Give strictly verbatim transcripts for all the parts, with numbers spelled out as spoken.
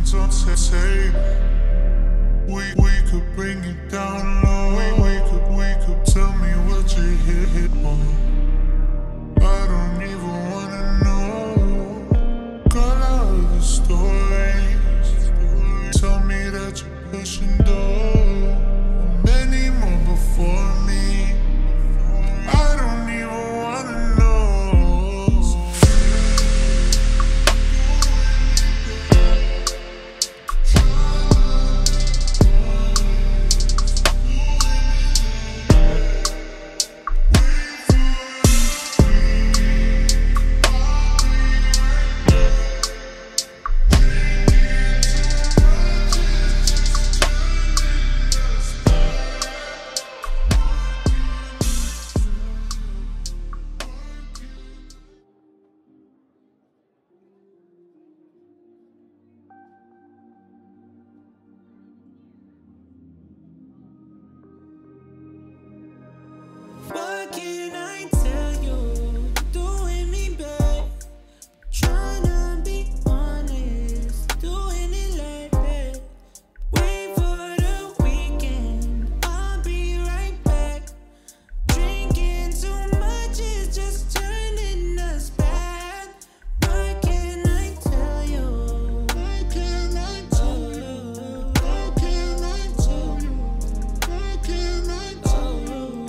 Don't say we we could bring it down low. We, we could we could tell me what you hit hit on. I don't even wanna know. Girl, I heard the stories. Tell me that you're pushing door. Many more before me. I don't even wanna know. What can I tell you? Doing me bad. Tryna be honest. Doing it like that. Wait for the weekend. I'll be right back. Drinking too much is just turning us back. What can I tell you? What can I tell you? What can I tell you? What can I tell you?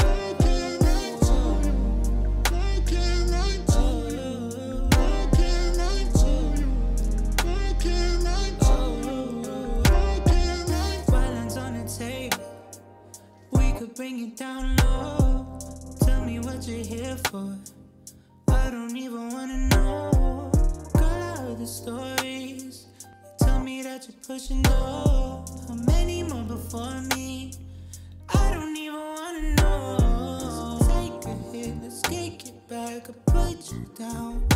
Bring it down low. Tell me what you're here for. I don't even wanna know. Girl, I heard the stories. You tell me that you're pushing door. How many more before me? I don't even wanna know. Take a hit, let's take it back. I put you down.